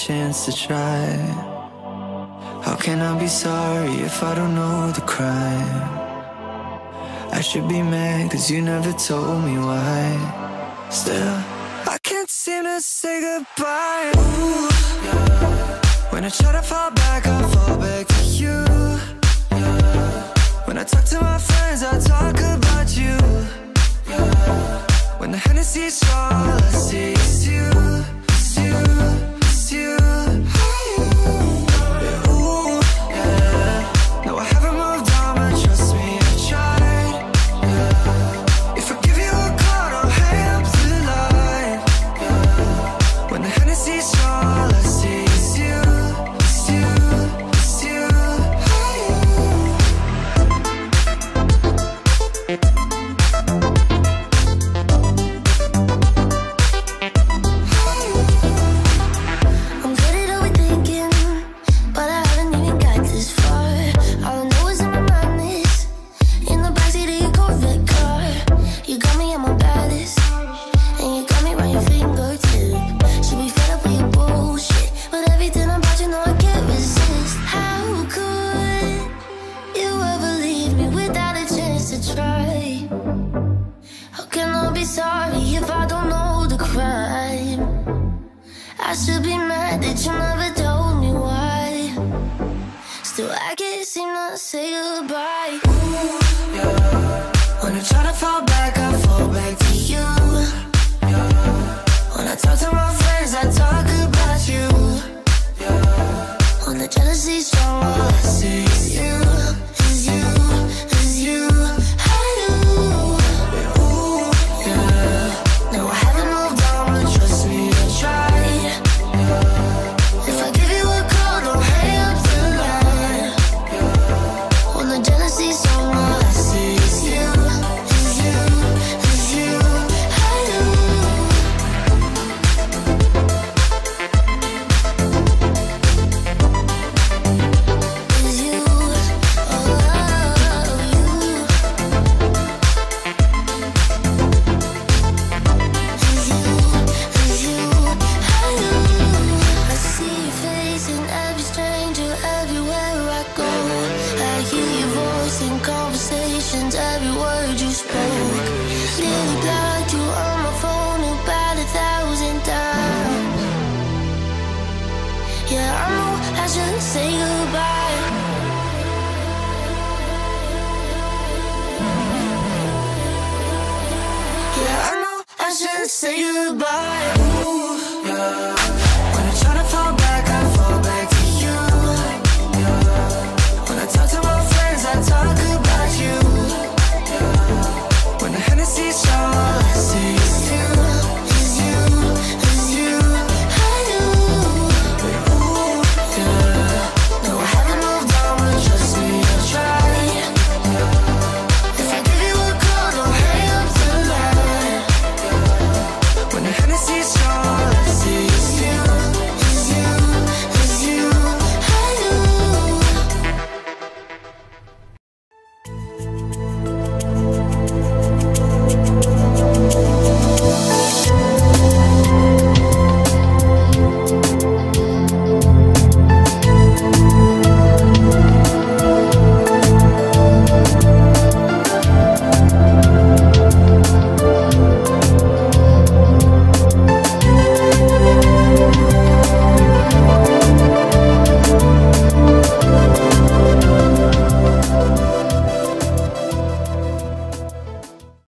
chance to try. How can I be sorry if I don't know the crime? I should be mad cause you never told me why. Still, I can't seem to say goodbye. Ooh, yeah. When I try to fall back, I fall back to you. Yeah. When I talk to my friends, I talk about you. Yeah. When the Hennessy strong, all I see is you. It's you, it's you. Yeah, ooh, yeah. No, I haven't moved on, but trust me, I've tried. Yeah. If I give you a call, don't hang up the line. Yeah. When the Hennessy's strong, all I see is you. It's you, it's you. I'm good at overthinking, but I haven't even got this far. All I know is in my mind is in the backseat of your Corvette car. You got me at my baddest, and you got me round your fingertip. Should be fed up with your bullshit, but everything about you know I can't resist. How could you ever leave me without a chance to try? How can I be sorry if I don't know the crime? I should be mad that you never told me why. Still, I can't seem to say goodbye. Ooh, yeah. When I try to fall back, I fall back to you. Yeah. When I talk to my friends, I talk about you. Yeah. When the jealousy's strong, all I see is you. Is you, is you. I do. Ooh, yeah. No, I haven't moved on, but trust me, I tried. Yeah. If I give you a call, don't hang up the line. Yeah. When the jealousy's strong, all I see is you. Is you, is you. I do. Is you, oh, you. Is you, I do. I see your face in every stranger, everywhere I go. I hear your voice in conversations, every word you spoke. Nearly blocked you on my phone about 1,000 times. Yeah, I know I should say goodbye. Yeah, I know I should say goodbye.